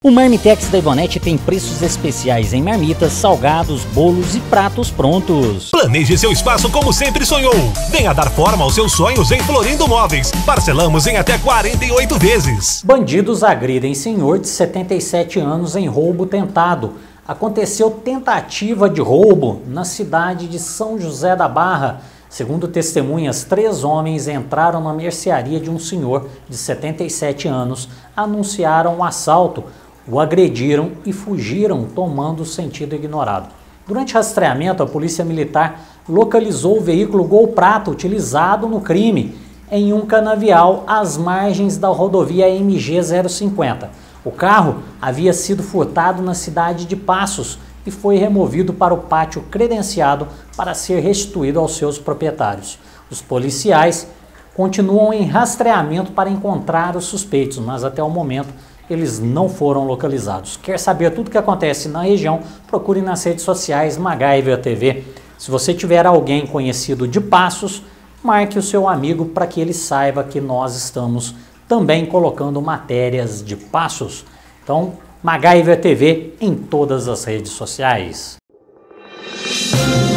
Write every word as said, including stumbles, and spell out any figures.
O Marmitex da Ivonete tem preços especiais em marmitas, salgados, bolos e pratos prontos. Planeje seu espaço como sempre sonhou. Venha dar forma aos seus sonhos em Florindo Móveis. Parcelamos em até quarenta e oito vezes. Bandidos agridem senhor de setenta e sete anos em roubo tentado. Aconteceu tentativa de roubo na cidade de São José da Barra. Segundo testemunhas, três homens entraram na mercearia de um senhor de setenta e sete anos, anunciaram um assalto, o agrediram e fugiram tomando o sentido ignorado. Durante rastreamento, a polícia militar localizou o veículo Gol Prata utilizado no crime em um canavial às margens da rodovia M G zero cinquenta. O carro havia sido furtado na cidade de Passos e foi removido para o pátio credenciado para ser restituído aos seus proprietários. Os policiais continuam em rastreamento para encontrar os suspeitos, mas até o momento eles não foram localizados. Quer saber tudo o que acontece na região? Procure nas redes sociais MacGyver T V. Se você tiver alguém conhecido de Passos, marque o seu amigo para que ele saiba que nós estamos também colocando matérias de Passos. Então, MacGyver T V em todas as redes sociais.